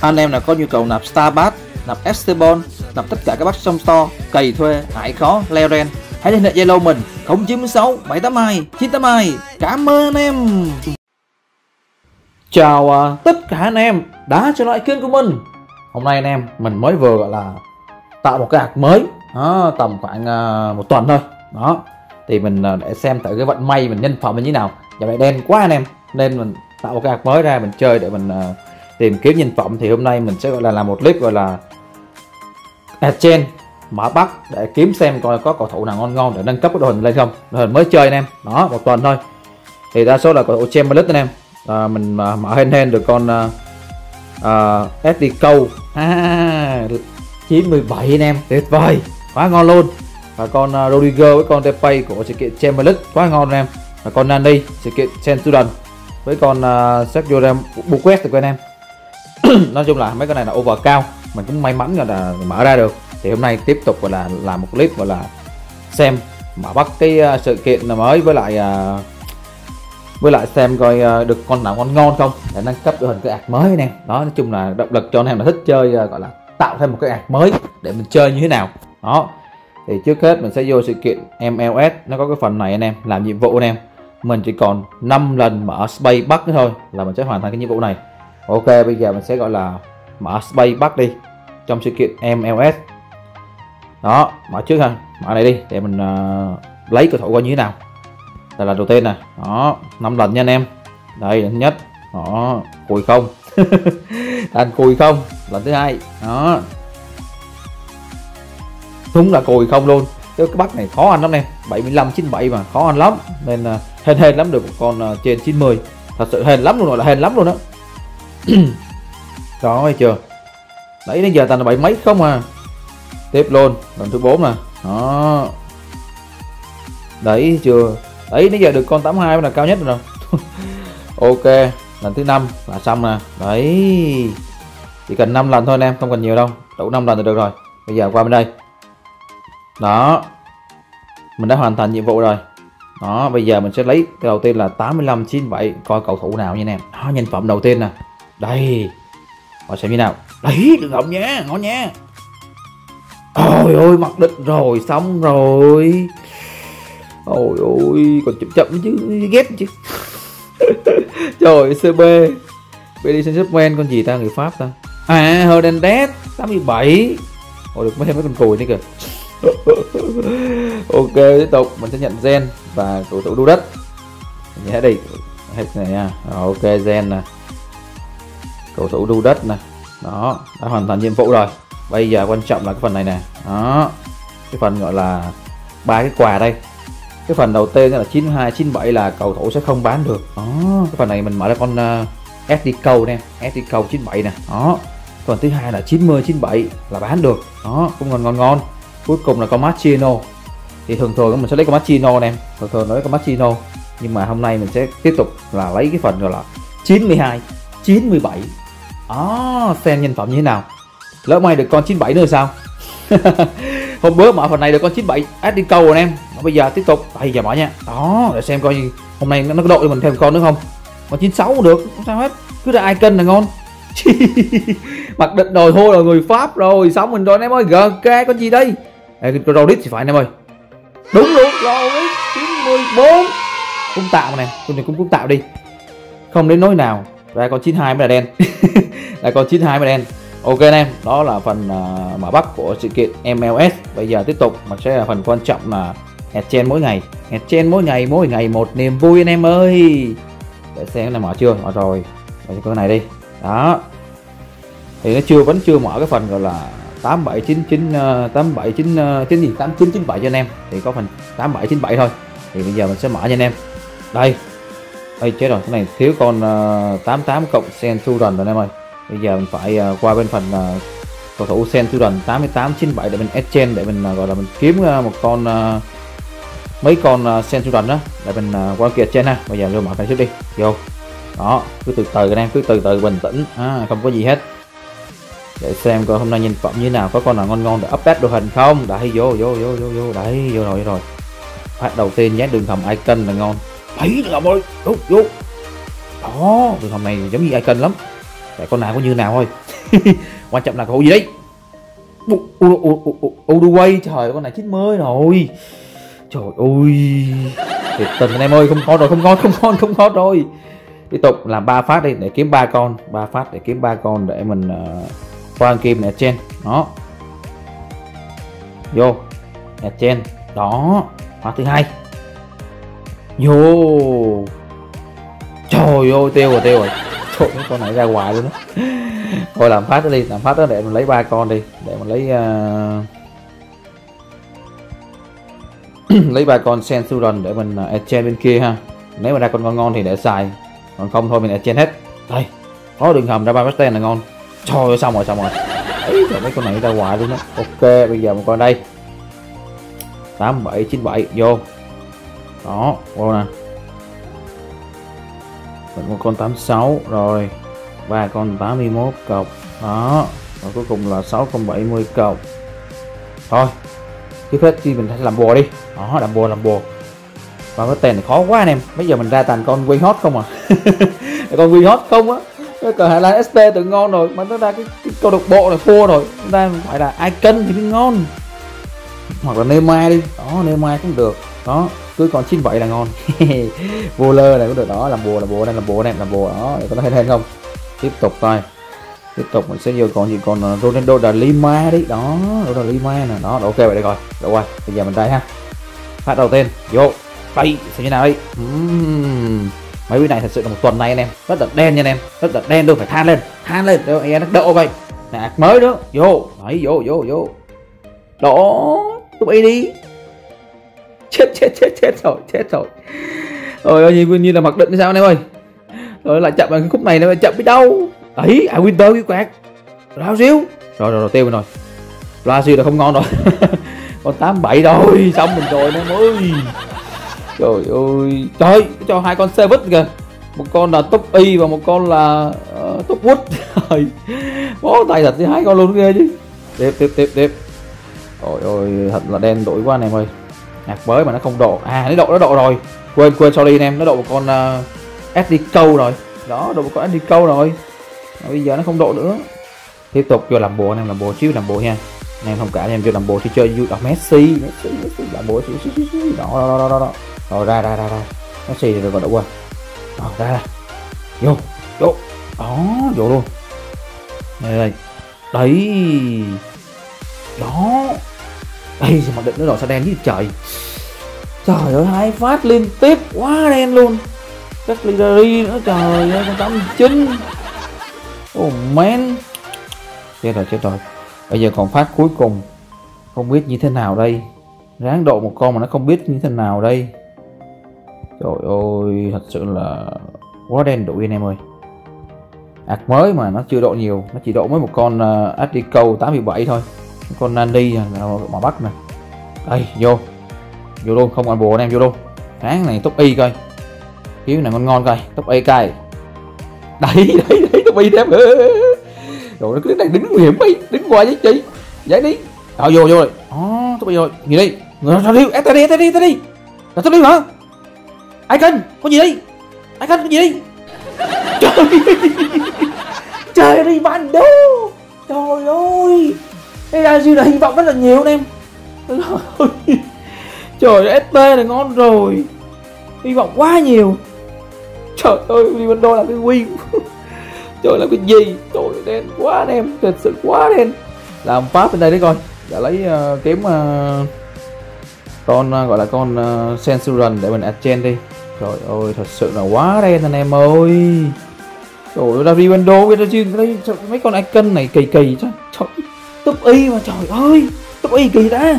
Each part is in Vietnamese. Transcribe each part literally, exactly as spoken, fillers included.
Anh em nào có nhu cầu nạp Starbass, nạp Esteban, nạp tất cả các bác trong store, cày thuê, hải khó, leo ren, hãy liên hệ Zalo mình không chín sáu bảy tám hai chín tám hai. Cảm ơn anh em. Chào uh, tất cả anh em đã trở lại kênh của mình. Hôm nay anh em mình mới vừa gọi là tạo một cái ạc mới đó, tầm khoảng uh, một tuần thôi đó, thì mình uh, để xem thử cái vận may mình nhân phẩm mình như nào. Giờ này đen quá anh em, nên mình tạo một cái ạc mới ra mình chơi để mình uh, tìm kiếm nhân phẩm. Thì hôm nay mình sẽ gọi là làm một clip gọi là Adchen mã Bắc để kiếm xem coi có cầu thủ nào ngon ngon để nâng cấp cái đội hình lên không. Đội hình mới chơi anh em đó, một tuần thôi. Thì đa số là cầu thủ Champions League anh em. À, mình uh, mở hên hên được con uh, uh, ét đê câu à, chín mươi bảy anh em, tuyệt vời, quá ngon luôn. Và con uh, Rodrigo với con Depay của sự kiện Champions League quá ngon anh em. Và con Nani sự kiện Centurion với con uh, Sergio Busquets của anh em. Nói chung là mấy cái này là over cao, mình cũng may mắn là mở ra được. Thì hôm nay tiếp tục gọi là làm một clip gọi là xem mở bắt cái uh, sự kiện mới, với lại uh, với lại xem coi uh, được con nào ngon ngon không để nâng cấp đội hình cái ạc mới anh em. Đó, nói chung là động lực cho anh em là thích chơi, uh, gọi là tạo thêm một cái ạc mới để mình chơi như thế nào đó. Thì trước hết mình sẽ vô sự kiện em lờ ét, nó có cái phần này anh em, làm nhiệm vụ anh em. Mình chỉ còn năm lần mở space bắt nữa thôi là mình sẽ hoàn thành cái nhiệm vụ này. Ok, bây giờ mình sẽ gọi là mở space bắt đi trong sự kiện em lờ ét đó. Mở trước ha, mở này đi để mình uh, lấy cầu thủ coi như thế nào. Đây là đầu tiên nè đó, năm lần nha anh em. Đây lần thứ nhất đó, cùi không anh cùi không. Lần thứ hai đó, đúng là cùi không luôn. Cái bắt này khó ăn lắm em, bảy mươi lăm chín mươi bảy mà khó ăn lắm, nên uh, hên hên lắm được một con uh, trên chín mươi, thật sự hên lắm luôn, rồi là hên lắm luôn đó. Đó thấy chưa, đấy đến giờ toàn là bảy mấy không à. Tiếp luôn lần thứ bốn nè đó, đấy chưa, đấy đến giờ được con tám mươi hai là cao nhất rồi. Ok, lần thứ năm là xong nè. Đấy, chỉ cần năm lần thôi anh em, không cần nhiều đâu, đủ năm lần là được rồi. Bây giờ qua bên đây đó, mình đã hoàn thành nhiệm vụ rồi đó. Bây giờ mình sẽ lấy cái đầu tiên là tám mươi lăm chín mươi bảy, coi cầu thủ nào nha anh em. Đó, nhân phẩm đầu tiên nè, đây coi xem như nào. Đấy, được không nha, ngon nha. Ôi ôi, mặc định rồi, xong rồi. Ôi ôi, còn chậm chậm chứ, ghét chứ. Trời, xê bê Paris Saint-Germain, con gì ta, người Pháp ta. À, Hernandez tám mươi bảy. Ôi, được thêm mấy con cùi nữa kìa. Ok, tiếp tục mình sẽ nhận gen và cầu thủ đu đất. Nhớ đi hết này nha. Rồi, ok, gen nè, cầu thủ đu đất nè. Đó, đã hoàn thành nhiệm vụ rồi. Bây giờ quan trọng là cái phần này nè. Đó, cái phần gọi là ba cái quà đây. Cái phần đầu tiên là chín mươi hai chín mươi bảy là cầu thủ sẽ không bán được. Đó, cái phần này mình mở ra con uh, ét đê câu nè, ét đê câu chín mươi bảy nè. Đó, còn thứ hai là chín mươi chín mươi bảy là bán được. Đó, cũng ngon ngon ngon. Cuối cùng là con Martino. Thì thường thường mình sẽ lấy con Martino nè, thường thường nói con Martino. Nhưng mà hôm nay mình sẽ tiếp tục là lấy cái phần gọi là chín mươi hai chín mươi bảy. Đó, xem nhân phẩm như thế nào. Lỡ may được con chín mươi bảy nữa sao? Hôm bữa mở phần này được con chín mươi bảy ét đê câu rồi em. Bây giờ tiếp tục, bây giờ mở nha. Đó, để xem coi hôm nay nó có đội cho mình thêm con nữa không. Còn chín mươi sáu cũng được, không sao hết. Cứ ra icon là ngon. Mặc định rồi thôi, là người Pháp rồi, xong mình rồi anh em ơi. giê ca con gì đây? Ê, con Rodit thì phải anh em ơi. Đúng luôn, Rodit chín mươi bốn. Cũng tạo nè, con này cũng cũng tạo đi. Không đến nỗi nào. Ra con chín mươi hai mới là đen. Là con chín mươi hai mới là đen. Ok anh em, đó là phần uh, mở bắt của sự kiện em lờ ét. Bây giờ tiếp tục mình sẽ là phần quan trọng là Adchen mỗi ngày. Adchen mỗi ngày, mỗi ngày một niềm vui anh em ơi. Để xem là mở chưa, mở rồi. Để cái này đi. Đó. Thì nó chưa vẫn chưa mở cái phần gọi là tám bảy chín chín tám bảy chín chín gì tám chín chín bảy cho anh em. Thì có phần tám bảy chín bảy thôi. Thì bây giờ mình sẽ mở cho anh em. Đây. Đây chết rồi, cái này thiếu con uh, tám tám cộng Centurion rồi anh em ơi. Bây giờ mình phải uh, qua bên phần uh, cầu thủ Centurion tám mươi tám chín mươi bảy để mình Adchen, để mình uh, gọi là mình kiếm uh, một con uh, mấy con uh, Centurion đó để mình uh, qua kia trên ha. Bây giờ vô mở cái trước đi, vô. Đó, cứ từ từ anh em, cứ từ từ bình tĩnh, à, không có gì hết. Để xem coi hôm nay nhân phẩm như thế nào, có con nào ngon ngon để update đội hình không. Đấy, vô vô vô vô vô, đấy, vô rồi vô rồi. Phát đầu tiên nhát đường hầm icon là ngon. Đấy, được rồi, vô vô. Đó, đường hầm này giống như icon lắm. Cái con nào có như nào thôi. Quan trọng là cầu gì đấy. Uruguay, trời con này chín mươi rồi. Trời ơi, thiệt tình anh em ơi, không ngon rồi, không ngon, không ngon, không ngon rồi. Tiếp tục làm ba phát đi để kiếm ba con, ba phát để kiếm ba con để mình uh, qua kim này trên. Đó. Vô. Nè trên. Đó. Phát thứ hai. Vô. Trời ơi, tiêu rồi, tiêu rồi. Trời ơi, con này ra ngoài luôn đó. Thôi làm phát đó đi, làm phát đó để mình lấy ba con đi, để mình lấy uh... lấy ba con Centurion để mình uh, exchange bên kia ha. Nếu mà ra con ngon ngon thì để xài, còn không thôi mình exchange hết. Đây, có đường hầm ra ba Basten là ngon. Trời ơi, xong rồi, xong rồi. Ấy, trời, mấy con này ra ngoài luôn đó. Ok, bây giờ một con đây. tám bảy chín bảy vô. Đó, vô nè. Một con tám sáu rồi. Ba con tám mươi mốt cọc. Đó. Và cuối cùng là sáu con bảy mươi cọc. Thôi. Trước hết thì mình sẽ làm bùa đi. Đó, làm bùa, làm bùa. Và cái tên này khó quá anh em. Bây giờ mình ra toàn con Queen Hot không à. Con Queen Hot không á. Cái cờ Hải Lan ét tê tự ngon rồi, mà nó ra cái, cái câu lạc bộ này thua rồi. Chúng ta phải là Icon thì mới ngon. Hoặc là Neymar đi. Đó, Neymar cũng được. Đó, cứ còn chín bảy là ngon. Vô lơ này cũng được. Đó, làm bùa, làm bùa đây, làm bùa này, làm bùa. Đó, để có nó hay hơn không. Tiếp tục coi. Tiếp tục mình sẽ vô còn gì, còn Ronaldo da Lima đi. Đó, Ronaldo da Lima nè. Đó, ok vậy đây rồi. Được rồi, bây giờ mình đây ha. Phát đầu tiên, vô. Đây, xem như nào đây. Uhm. Mấy cái này thật sự là một tuần này anh em rất là đen nha anh em, rất là đen luôn, phải than lên, than lên để anh em nó đậu vậy. Nè, mới nữa, vô, đấy, vô, vô, vô. Đó, tụi bay đi. Chết, chết, chết, chết rồi, chết rồi. Rồi ơi, như, như là mặc định hay sao anh em ơi. Rồi lại chậm vào cái khúc này nó chậm biết đâu. Đấy, à Winter cái quạt. Brazil. Rồi, rồi, rồi, tiêu rồi. Brazil là không ngon rồi. Còn tám bảy rồi, xong mình rồi anh em ơi. Trời ơi, trời, cho hai con Seven kìa. Một con là top y và một con là uh, top wood. Rồi. Bó tay thật với hai con luôn ghê chứ. Tiếp tiếp tiếp tiếp. Ôi ôi, thật là đen đổi quá anh em ơi. Hạt mới mà nó không độ. À, nó độ nó độ rồi. Quên quên sorry anh em, nó độ một con uh, ét đê câu rồi. Đó, độ một con ét đê câu rồi. Mà bây giờ nó không độ nữa. Tiếp tục vô làm bùa anh em, làm bùa xíu, làm bùa nha. Anh em không cả anh em vô làm bùa thì chơi vui. Đó, Messi, Messi, Messi làm bùa xíu xíu xíu. Đó đó đó đó đó. Rồi ra ra ra ra. Messi thì rồi đủ rồi. Rồi ra ra. Vô, vô. Đó, vô luôn. Đây đây. Đấy. Đó. Đây mặc định nó rồi sao đen như trời. Trời ơi, hai phát liên tiếp quá đen luôn. Các leadery nữa, trời ơi, con tám chín. Oh man. Chết rồi, chết rồi. Bây giờ còn phát cuối cùng. Không biết như thế nào đây. Ráng độ một con mà nó không biết như thế nào đây. Trời ơi, thật sự là quá đen đủi anh em ơi. Ạc mới mà nó chưa độ nhiều, nó chỉ độ mới một con uh, Adico tám mươi bảy thôi. Con Nani mà bắt nè. Đây, vô. Vô luôn, không còn bùa anh em, vô luôn. Tháng này top y coi. Kiếm này ngon ngon coi, top y coi. Đấy, đấy, đấy, top y đẹp. Rồi nó cứ này đứng nguy hiểm đi, đứng qua với chị. Dậy đi. Rồi vô vô rồi. Đó, top y rồi. Gì đi. Người ra đi, ta đi, ta đi, ta đi. Là top y hả? Icon, có gì đi? Icon có gì đi? Trời trời ơi, Ronaldo. Trời ơi. Cái Brazil là hy vọng rất là nhiều anh em. Trời ơi, ét tê này ngon rồi. Hy vọng quá nhiều. Trời ơi, Ronaldo là cái win. Trời là cái gì? Trời ơi, đen quá anh em, thật sự quá đen. Làm pháp bên đây đấy coi. Đã lấy uh, kiếm uh, con uh, gọi là con uh, Centurion để mình exchange đi. Trời ơi, thật sự là quá đen anh em ơi. Trời ơi, là Ronaldo đây, mấy con icon này kỳ kỳ chứ. Trời, top y mà trời ơi, top y kỳ ta.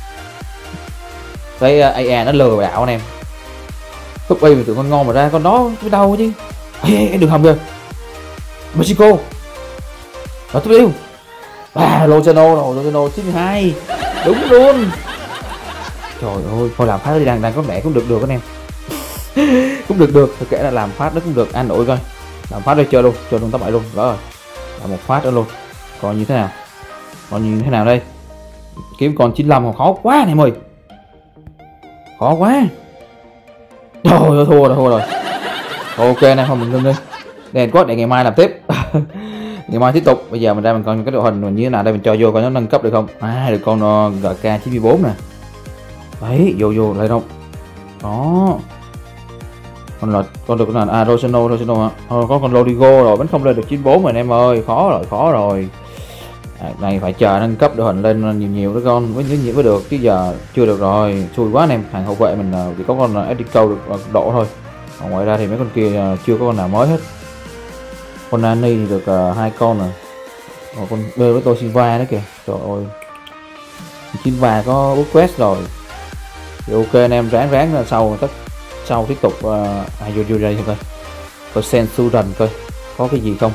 Cái uh, a i nó lừa đảo anh em. Top y mà tưởng con ngon mà ra con đó cái đâu chứ. Ê, ê, đừng hầm kìa. Mexico. Đó top y. À, Lozano rồi, Lozano chín mươi hai. Đúng luôn. Trời ơi, thôi làm phát đi, đang đang có mẹ cũng được được anh em. Cũng được được, thực kể là làm phát nó cũng được, ăn nổi coi. Làm phát đây chơi luôn, chơi luôn top bảy luôn. Đó rồi. Làm một phát nữa luôn. Còn như thế nào? Còn như thế nào đây? Kiếm con chín mươi lăm còn khó quá anh em ơi. Khó quá. Trời ơi, thua rồi, thua rồi. Ok này, không mình ngưng đi. Đèn quá để ngày mai làm tiếp. ngày mai tiếp tục. Bây giờ mình ra mình coi cái đội hình mình như thế nào đây, mình cho vô coi nó nâng cấp được không. À được con uh, giê ca chín bốn nè, đấy vô vô lại đâu đó, con là con được con là à Rosano Rosano hả? Ờ, có con Lodigo rồi vẫn không lên được chín bốn rồi anh em ơi, khó rồi khó rồi. À, này phải chờ nâng cấp đội hình lên nhiều nhiều đó con mới nhiều mới được, chứ giờ chưa được rồi, xui quá anh em. Hàng hậu vệ mình chỉ có con Edico được độ thôi, còn ngoài ra thì mấy con kia chưa có con nào mới hết. Con Nani thì được uh, hai con rồi, còn con B với tôi Silva nữa kìa, trời ơi. Silva có bút quest rồi thì ok anh em, ráng ráng ra sau tất sau tiếp tục uh, à, vô vô đây coi coi Sensuran coi có cái gì không,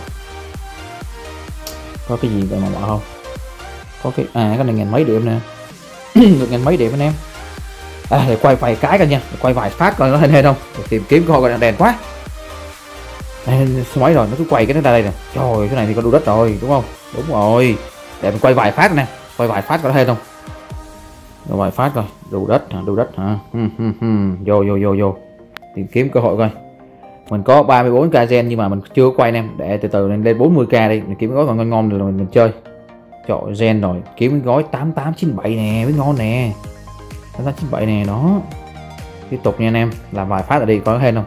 có cái gì mà mà không có cái à cái này ngàn mấy điểm nè. Được ngàn mấy điểm anh em. À để quay vài cái coi nha, để quay vài phát coi nó hình hình không, để tìm kiếm coi coi đèn quá. À, số mấy rồi nó cứ quay cái nó ra đây nè, trời ơi, cái này thì có đu đất rồi đúng không, đúng rồi, để mình quay vài phát nè, quay vài phát có thấy không, rồi vài phát rồi đu đất hả, đu đất hả. Hừm, hừm, hừm. vô vô vô vô tìm kiếm cơ hội coi. Mình có ba mươi bốn k gen nhưng mà mình chưa có quay anh em, để từ từ lên lên bốn mươi k đi, mình kiếm cái gói còn ngon ngon rồi mình, mình chơi. Trời gen rồi, kiếm cái gói tám tám chín bảy nè mới ngon nè, tám tám chín bảy nè đó. Tiếp tục nha anh em, làm vài phát ở đây có hên không,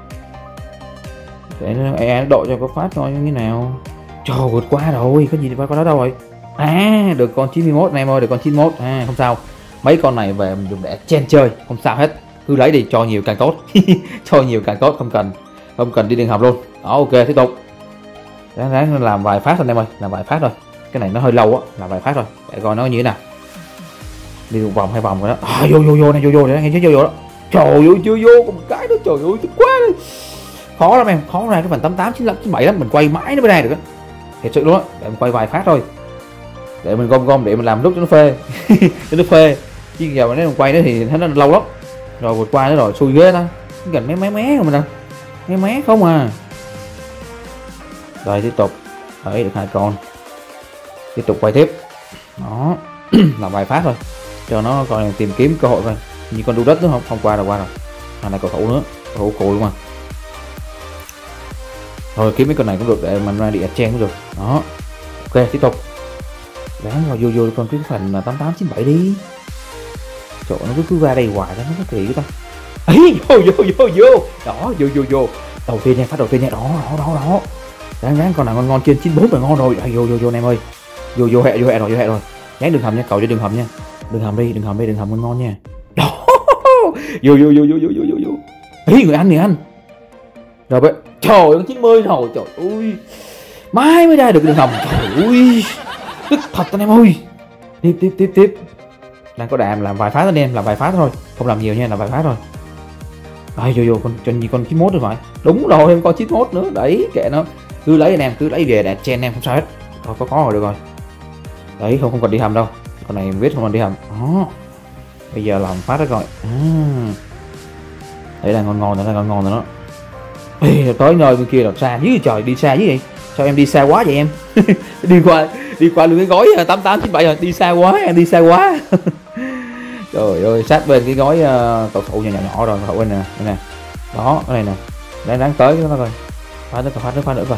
để nó độ cho có phát coi như thế nào. Trời vượt qua rồi, có gì qua con đó đâu rồi. À được con chín mươi mốt anh em ơi, được con chín mươi mốt. À không sao, mấy con này về mình dùng để chen chơi không sao hết, cứ lấy đi, cho nhiều càng tốt. Cho nhiều càng tốt, không cần không cần đi đường hầm luôn đó. Ok tiếp tục, ráng ráng làm vài phát thôi anh em ơi, làm vài phát thôi, cái này nó hơi lâu á, làm vài phát thôi để coi nó như thế nào. Đi một vòng hai vòng rồi đó. À, vô vô vô này, vô vô để nghe chứ vô vô đó. Trời ơi chưa vô có một cái đó, trời ơi thích quá đi. Khó lắm em, khó ra cái phần tám tám chín lăm chín bảy lắm, mình quay mãi nó mới ra được á, thiệt sự luôn á. Để mình quay vài phát thôi, để mình gom gom để mình làm lúc cho nó phê. Cho nó phê chứ giờ mà nếu mình quay nữa thì thấy nó lâu lắm. Rồi vượt qua nữa rồi, xui ghê ta, gần mé mé mé không mình đâu, mé mé không à. Rồi tiếp tục, đấy được hai con, tiếp tục quay tiếp đó. Làm vài phát thôi cho nó coi, tìm kiếm cơ hội coi như con đu đất nữa không, không qua rồi qua rồi. Này cầu thủ nữa, cầu thủ cùi luôn mà. Thôi kiếm mấy con này cũng được để mình ra địa chen cũng được đó. Ok tiếp tục, ráng vào vô vô con cái phần tám tám chín bảy đi. Chỗ nó cứ cứ ra đây hoài đó, nó có kỳ ta. Ấy vô vô vô vô đó, vô vô vô đầu tiên nha, phát đầu tiên nha, đó đó đó đó. Ráng ráng con nào ngon ngon trên chín bốn là ngon rồi. Đây, vô vô vô anh em ơi, vô vô hẹ vô hẹ rồi vô hẹ rồi. Dán đường hầm nha, cầu cho đường hầm nha, đường hầm đi, đường hầm đi, đường hầm ngon ngon nha. Đó. Vô vô vô vô vô vô vô. Ấy người anh người anh. Rồi vậy. Trời ơi chín mươi rồi, trời ơi. Mai mới ra được đường hầm. Trời ơi. Tức thật anh em ơi. Tiếp tiếp tiếp tiếp. Đang có đàm làm vài phát anh em, làm vài phát thôi, không làm nhiều nha, làm vài phát thôi. Đây vô vô con cho gì con chín mốt rồi phải. Đúng rồi, em có chín mốt nữa. Đấy, kệ nó. Cứ lấy anh em, cứ lấy về để chen anh em không sao hết. Thôi có có rồi được rồi. Đấy, không không cần đi hầm đâu. Con này biết không cần đi hầm. Đó. Bây giờ làm phát đó rồi. À. Đấy là ngon ngon rồi, là ngon ngon rồi đó. Ê, tới nơi bên kia là xa dưới trời, đi xa dưới vậy. Sao em đi xa quá vậy em? đi qua đi qua luôn cái gói tám tám chín bảy rồi, đi xa quá, em đi xa quá. Trời ơi, sát bên cái gói uh, cầu thủ nhỏ nhỏ nhỏ rồi, cầu thủ bên nè, đây nè. Đó, cái này nè. Đang đáng tới cái nó coi. Phát nữa, phát nữa, phát nữa coi.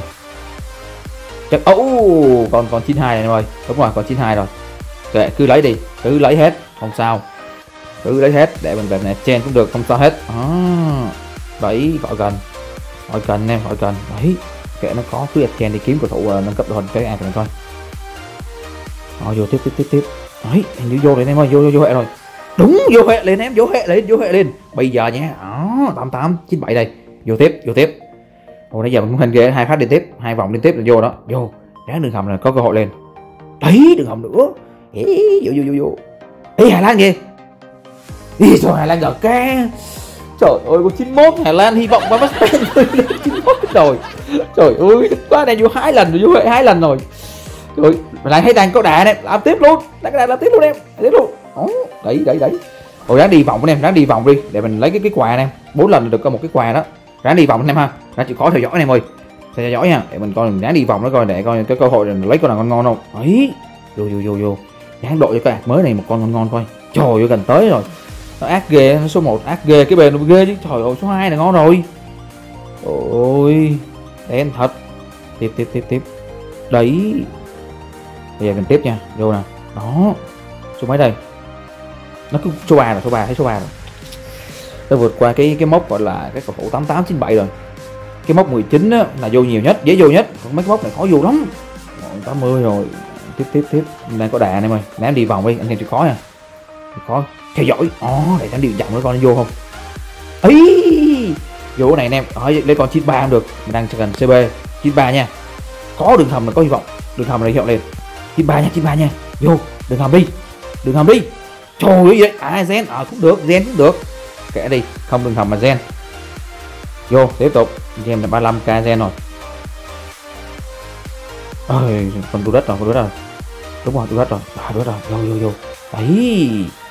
Chắc ấu, oh, còn còn chín hai này em ơi. Đúng rồi, còn chín hai rồi. Kệ, cứ lấy đi, cứ lấy hết, không sao. Cứ lấy hết để mình về này chen cũng được, không sao hết. À, đấy, gọi cần. Gọi cần em, gọi cần. Đấy. Kệ nó có, cứ chen đi kiếm cầu thủ uh, nâng cấp đội hình cái ai này coi. Rồi vô tiếp tiếp tiếp tiếp. Đấy, hình như vô rồi em ơi, vô vô vô hệ rồi. Đúng, vô hệ lên em, vô hệ lên, vô hệ lên. Bây giờ nha. Đó, tám tám chín bảy đây. Vô tiếp, vô tiếp. Ồ nãy giờ mình cũng hình ghê, hai phát liên tiếp, hai vòng liên tiếp là vô đó. Vô. Ráng đường hầm là có cơ hội lên. Đấy, đường hầm nữa. Ê, vô vô vô vô. Ê Hà Lan kìa. Đi rồi Hà Lan gỡ ca. Trời ơi có chín mốt Hà Lan, hy vọng qua mắt lên chín mốt rồi. Trời ơi thích quá, này vô hai lần rồi, vô hệ hai lần rồi. Trời lại thấy đang có đà em, làm tiếp luôn, đang có đà làm tiếp luôn em, tiếp luôn. Đó, đấy đấy đấy. Rồi ráng đi vòng anh em, ráng đi vòng đi để mình lấy cái cái quà anh em. Bốn lần được có một cái quà đó. Ráng đi vòng anh em ha. Ráng chịu khó theo dõi anh em ơi. Theo dõi nha, để mình coi mình ráng đi vòng nó coi để coi cái cơ hội mình lấy con nào ngon ngon không. Đấy. Vô vô vô vô. Ráng đội cho cái ạc mới này một con ngon ngon coi. Trời ơi gần tới rồi. Nó ác ghê, nó số một ác ghê, cái bền nó ghê chứ. Trời ơi số hai là ngon rồi. Ôi, đen thật. Tiếp tiếp tiếp tiếp. Đấy, bây giờ mình tiếp nha, vô nè. Đó, số mấy đây? Nó cứ số ba rồi, số ba, thấy số ba rồi. Nó vượt qua cái cái mốc gọi là cái cầu thủ tám tám chín bảy rồi. Cái mốc mười chín á, là vô nhiều nhất, dễ vô nhất. Còn mấy cái mốc này khó vô lắm. tám mươi rồi. Tiếp tiếp tiếp, mình đang có đà anh em ơi. Để em đi vòng đi, anh em chịu khó nha. Khó theo dõi. Ồ, để anh đi vòng với con vô không? Ấy, vô cái này anh em. Hỏi lấy con chín ba không được. Mình đang cần xê bê chín ba nha. Có đường hầm là có hy vọng. Đường hầm này hy vọng lên. chín ba nha, chín ba nha. Vô, đường hầm đi. Đường hầm đi. Trời ơi vậy. À gen, à cũng được, gen cũng được. Kệ đi, không đường hầm mà gen. Vô, tiếp tục. Gen là ba mươi lăm k gen rồi. Ơi, con đu đất rồi, con đu đất rồi. Đúng rồi, đu đất rồi. À, đu đất rồi. Vô vô vô. Đấy.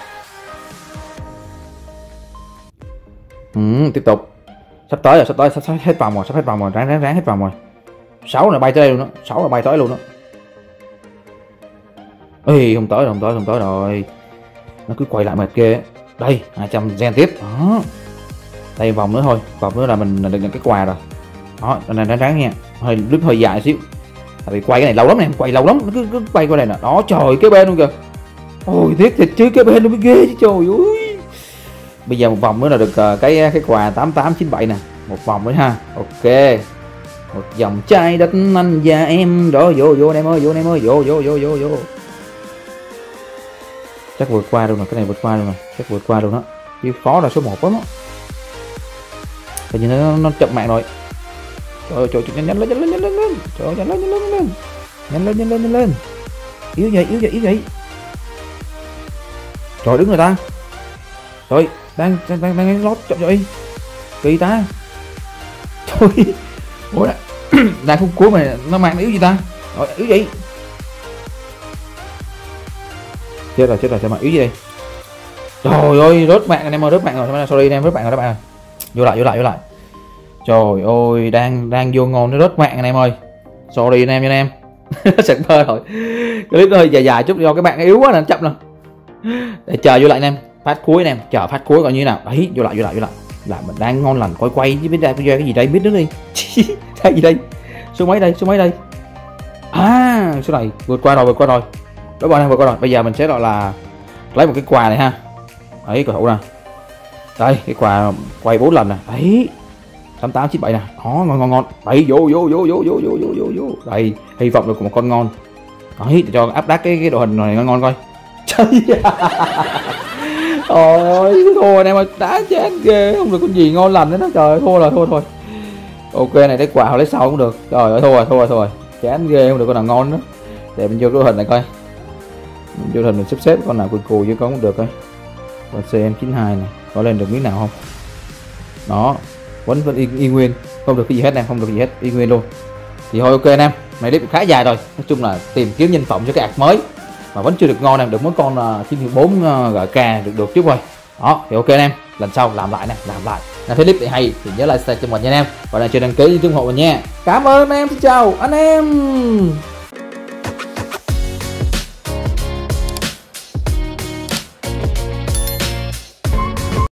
Ừ, tiếp tục. Sắp tới rồi, sắp tới, sắp, sắp hết vòng rồi, sắp hết vòng rồi, ráng ráng ráng hết vòng rồi. sáu là bay tới đây luôn đó, sáu là bay tới luôn đó. Ê, không tới rồi, không tới, không tới rồi. Nó cứ quay lại mệt ghê. Đây, hai trăm gen tiếp. Đó. Đây vòng nữa thôi, vòng nữa là mình được nhận cái quà rồi. Đó, nên ráng ráng nha. Hơi lúc hơi dài xíu. Tại vì quay cái này lâu lắm nè, quay lâu lắm, nó cứ, cứ quay qua đây nè. Đó, trời cái bên luôn kìa. Ôi tiếc thiệt chứ, cái bên nó mới ghê chứ trời ơi. Bây giờ một vòng nữa là được uh, cái cái quà tám tám chín bảy nè, một vòng nữa ha. Ok. Một vòng chai đất anh và em đó, vô vô anh em ơi, vô anh em ơi, vô vô vô vô vô. Chắc vượt qua luôn rồi, cái này vượt qua luôn rồi, chắc vượt qua luôn đó. Chứ khó là số một lắm á. Tự nhiên nó, nó chậm mạng rồi. Trời ơi, trời, trời, nhanh lên, nhanh lên, nhanh lên, nhanh lên. Trời ơi, nhanh lên, nhanh lên, nhanh lên. Nhanh lên, nhanh lên, nhanh lên. Yếu vậy, yếu vậy, yếu vậy. Trời đứng rồi ta. Trời, đang đang đang đang lót chậm vậy. Kỳ ta. Trời. Ủa đã. Đang khúc cuối mà nó mang yếu gì ta? Rồi, yếu gì? Chết rồi, chết rồi, sao mà yếu gì đây? Trời ơi, rớt mạng anh em ơi, rớt mạng rồi, sorry anh em, rớt mạng rồi các bạn. Vô lại, vô lại, vô lại. Trời ơi, đang đang vô ngon nó rớt mạng anh em ơi. Sorry anh em nha anh em. Sực bơ rồi. Clip nó hơi dài dài chút do các bạn yếu quá nên chậm rồi. Để chờ vô lại anh em, phát cuối anh em, chờ phát cuối coi như nào. Đấy, vô lại, vô lại, vô lại. Là mình đang ngon lành quay quay chứ biết đây cái gì đây, biết nữa đi. Cái gì đây? Số mấy đây, số mấy đây? À, số này vượt qua rồi, vượt qua rồi. Đó bọn em vượt qua rồi. Bây giờ mình sẽ gọi là lấy một cái quà này ha. Đấy, cầu thủ nè. Đây, cái quà quay bốn lần nè. Đấy. tám tám chín bảy nè. Đó, ngon ngon ngon. Đấy, vô vô vô vô vô vô vô vô vô. Đây, hy vọng được một con ngon. Đấy, để cho áp đắt cái cái đội hình này ngon ngon coi. Trời. Ôi, thua anh em ơi, đá chán ghê, không được con gì ngon lành nữa đó. Trời ơi, thua rồi, thua thôi. Ok này, lấy quà lấy sau cũng được. Trời ơi, thua rồi, thua rồi, thua rồi. Chán ghê, không được con nào ngon nữa. Để mình vô đội hình này coi. Mình vô đội hình mình sắp xếp con nào cùi cùi chứ con cũng được coi. Con xê em chín hai này, có lên được miếng nào không? Đó, vẫn vẫn y, y nguyên, không được cái gì hết em, không được gì hết, y nguyên luôn. Thì thôi ok anh em, này clip khá dài rồi. Nói chung là tìm kiếm nhân phẩm cho cái ạc mới mà vẫn chưa được ngon em, được mỗi con uh, chín bốn uh, giê ca được được trước rồi. Đó thì ok anh em, lần sau làm lại nè, làm lại. Nếu thấy clip này hay thì nhớ like, share cho mình nha anh em, và là chưa đăng ký ủng hộ mình nha. Cảm ơn anh em, xin chào anh em.